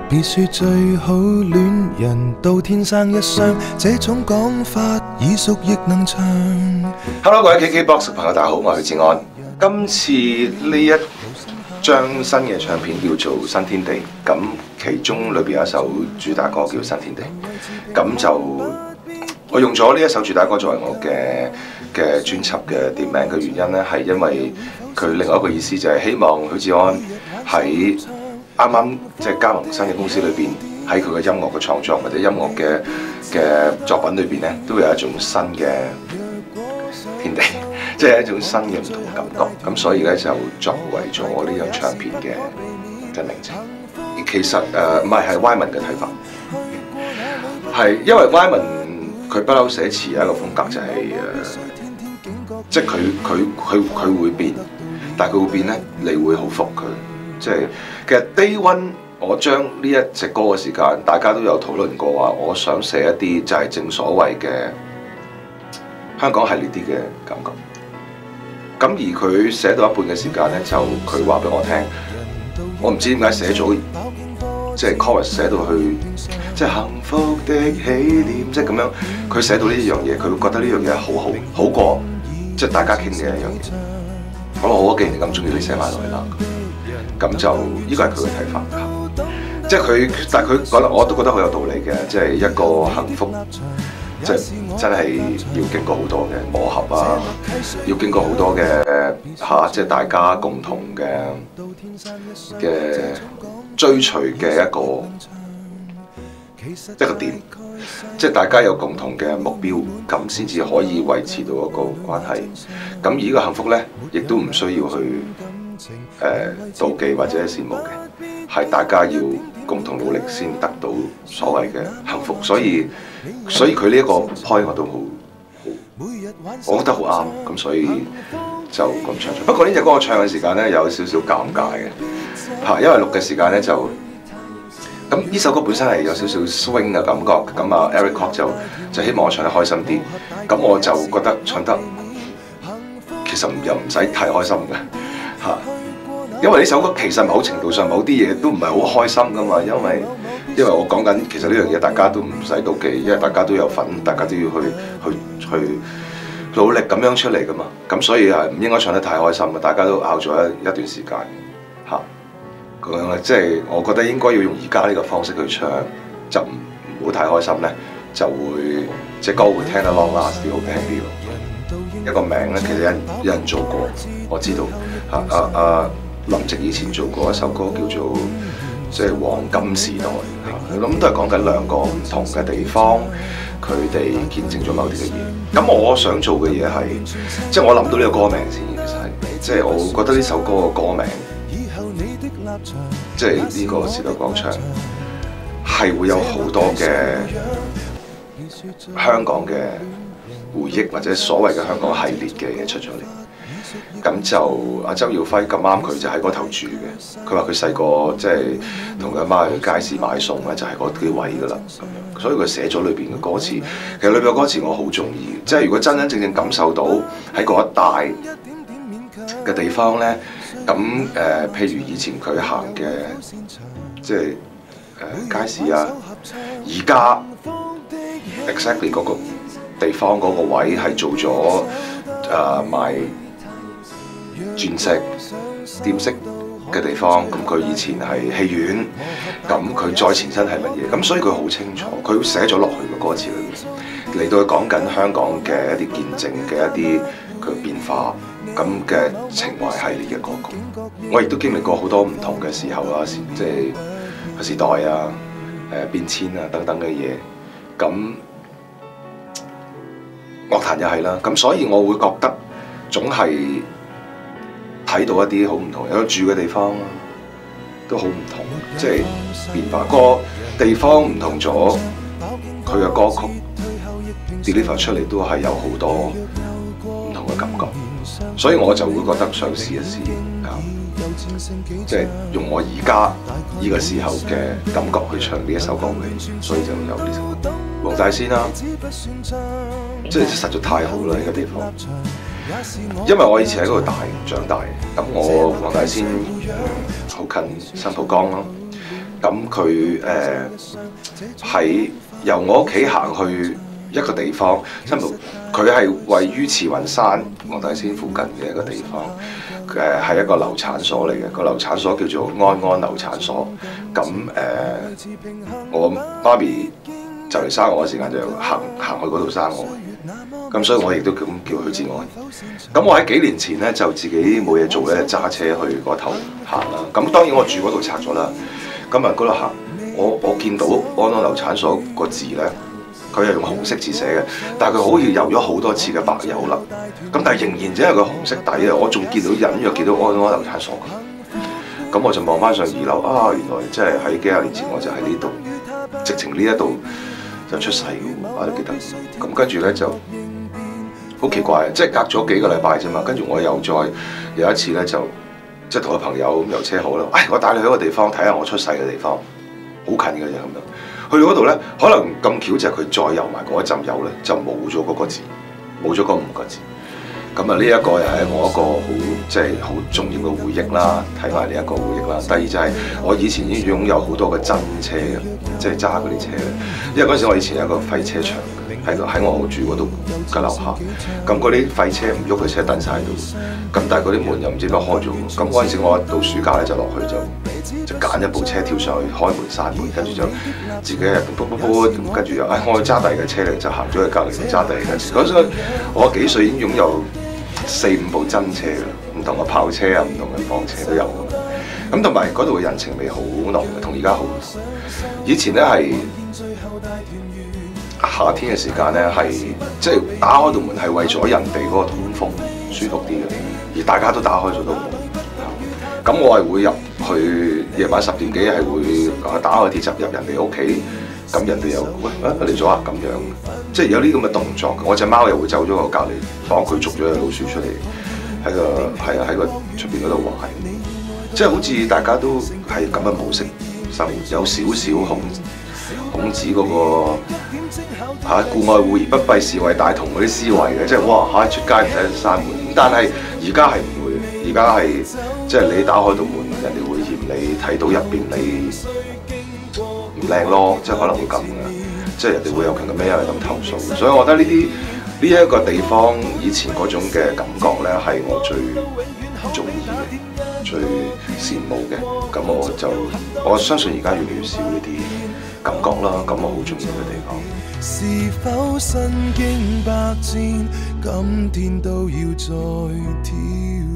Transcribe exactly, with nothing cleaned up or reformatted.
別說最好戀人到天生一雙，這種講法耳熟亦能詳。 Hello， 各位 K K Box 朋友，大家好，我係許志安。今次呢一張新嘅唱片叫做《新天地》，咁其中裏邊有一首主打歌叫《新天地》，咁就我用咗呢一首主打歌作為我嘅嘅專輯嘅店名嘅原因呢，係因為佢另外一個意思就係希望許志安喺啱啱即係加盟新嘅公司裏邊，喺佢嘅音樂嘅創作或者音樂嘅嘅作品裏邊咧，都會有一種新嘅天地，即係一種新嘅唔同嘅感覺。咁所以咧就作為咗呢張唱片嘅嘅名稱。其實誒唔係係 Wyman 嘅睇法，係因為 Wyman 佢不嬲寫詞有一個風格就係、是、誒，即係佢佢佢佢會變，但係佢會變咧，你會好服佢。即係其實 Day One 我將呢一隻歌嘅時間，大家都有討論過話，我想寫一啲就係正所謂嘅香港系列啲嘅感覺。咁而佢寫到一半嘅時間咧，就佢話俾我聽，我唔知點解寫咗即係 chorus 寫到去即係幸福的起點，即係咁樣。佢寫到呢一樣嘢，佢會覺得呢樣嘢好好，好過即係大家傾嘅一樣嘢。咁我好，既然你咁中意，你寫埋落去啦。咁就呢個係佢嘅睇法，即係佢，但係佢覺得我都覺得好有道理嘅，即係一個幸福，即係真係要經過好多嘅磨合啊，要經過好多嘅嚇，即係大家共同嘅嘅追隨嘅一個一個點，即係大家有共同嘅目標，咁先至可以維持到一個關係。咁而呢個幸福咧，亦都唔需要去誒、呃、妒忌或者羨慕嘅，係大家要共同努力先得到所謂嘅幸福。所以所以佢呢一個 point 我都好，我覺得好啱。咁所以就咁唱出。不過呢隻歌我唱嘅時間咧有少少尷尬嘅嚇，因為錄嘅時間咧就咁呢首歌本身係有少少 swing 嘅感覺。咁啊 Eric Kwok 就就希望我唱得開心啲。咁我就覺得唱得其實又唔使太開心嘅。嚇，因為呢首歌其實某程度上某啲嘢都唔係好開心噶嘛，因為因為我講緊其實呢樣嘢大家都唔使妒忌，因為大家都有份，大家都要去去去努力咁樣出嚟噶嘛，咁所以係唔應該唱得太開心嘅，大家都拗咗一一段時間嚇，咁樣咧，即係我覺得應該要用而家呢個方式去唱，就唔唔好太開心咧，就會隻歌會聽得 long last 啲，好聽啲咯。一個名咧，其實有人有人做過，我知道嚇。阿阿林夕以前做過一首歌叫做即係黃金時代嚇，咁都係講緊兩個唔同嘅地方，佢哋見證咗某啲嘅嘢。咁我想做嘅嘢係，即係我諗到呢個歌名先，其實係即係我覺得呢首歌嘅歌名，即係呢個時代廣場係會有好多嘅香港嘅回憶或者所謂嘅香港系列嘅嘢出咗嚟，咁就阿周耀輝咁啱佢就喺嗰頭住嘅，佢話佢細個即係同佢阿媽去街市買餸咧，就係嗰啲位噶啦咁樣，所以佢寫咗裏邊嘅歌詞，其實裏邊嘅歌詞我好中意，即係如果真真正正感受到喺嗰一帶嘅地方咧，咁誒、呃、譬如以前佢行嘅即係誒、呃、街市啊，而家 exactly 嗰個地方嗰個位係做咗誒、呃、賣鑽石點飾嘅地方，咁佢以前係戲院，咁佢再前身係乜嘢？咁所以佢好清楚，佢寫咗落去嘅歌詞裏面，嚟到講緊香港嘅一啲見證嘅一啲佢變化咁嘅情懷系列嘅歌曲。我亦都經歷過好多唔同嘅時候啊，即係時代啊、誒變遷啊等等嘅嘢，咁。樂壇又係啦，咁所以我會覺得總係睇到一啲好唔同，有住嘅地方都好唔同，即係變化。個地方唔同咗，佢嘅歌曲 deliver 出嚟都係有好多唔同嘅感覺，所以我就會覺得想試一試，即係用我而家呢個時候嘅感覺去唱呢一首歌嘅，所以就有呢首歌。黃大仙啦，即係實在太好啦呢個地方，因為我以前喺嗰度大長大，咁我黃大仙好近新蒲崗咯， 咁佢誒喺由我屋企行去一個地方，即係佢係位於慈雲山黃大仙附近嘅一個地方，誒係一個流產所嚟嘅，個流產所叫做安安流產所。咁誒、呃，我媽咪就嚟生我嘅時間就行行去嗰度生我，咁所以我亦都咁叫許志安。咁我喺幾年前咧就自己冇嘢做咧，揸車去嗰頭行啦。咁當然我住嗰度拆咗啦，咁啊嗰度行，我我見到安安流產所個字咧。佢係用紅色字寫嘅，但係佢好似油咗好多次嘅白油啦。咁但係仍然只係個紅色底啊！我仲見到隱約見到安安流產所。咁我就望翻上二樓啊，原來即係喺幾廿年前我就喺呢度，直情呢一度就出世嘅喎，我都記得。咁跟住咧就好奇怪，即係隔咗幾個禮拜啫嘛。跟住我又再有一次咧，就即係同個朋友咁遊車河啦。唉，我帶你去一個地方睇下我出世嘅地方，好近嘅啫咁樣。去到嗰度咧，可能咁巧就係佢再游埋嗰一陣油咧，就冇咗嗰個字，冇咗嗰五個字。咁啊，呢一個又係我一個好即係好重要嘅回憶啦，睇埋呢一個回憶啦。第二就係我以前已經擁有好多嘅真車嘅，即係揸嗰啲車嘅。因為嗰陣時我以前有一個廢車場喺度，喺我住嗰度嘅樓下。咁嗰啲廢車唔喐嘅車等晒喺度，咁但係嗰啲門又唔知點解開咗。咁嗰陣時我到暑假咧就落去就。就揀一部車跳上去開門閂門，跟住就自己係噗噗噗咁，跟住又唉，我去揸第二嘅車嚟，就行咗去隔離揸第二嘅車。嗰陣我幾歲已經擁有四五部真車啦，唔同嘅炮車啊，唔同嘅房車都有。咁同埋嗰度嘅人情味好濃嘅，同而家好唔同。以前咧係夏天嘅時間咧係即係打開道門係為咗人哋嗰個通風舒服啲嘅，而大家都打開咗道門。咁我係會入去夜晚十點幾係會打開鐵閘入人哋屋企，咁人哋又喂啊嚟咗啊咁樣，即係有啲咁嘅動作。我隻貓又會走咗個隔離房，佢捉咗隻老鼠出嚟喺個係啊喺個出邊嗰度玩，即係好似大家都係咁嘅模式生活，有少少孔孔子嗰、那個嚇故愛護而不閉，是謂大同嗰啲思維嘅，即係哇嚇出街唔使閂門，但係而家係唔會，而家係。即係你打開道門，人哋會嫌你睇到入邊你唔靚咯，即係可能會咁嘅，即係人哋會有強嘅咩因為咁投訴，所以我覺得呢啲呢一個地方以前嗰種嘅感覺咧，係我最中意嘅、最羨慕嘅。咁我就我相信而家越嚟越少呢啲感覺啦，咁我好中意嘅地方。 是否身經百戰，今天都要再挑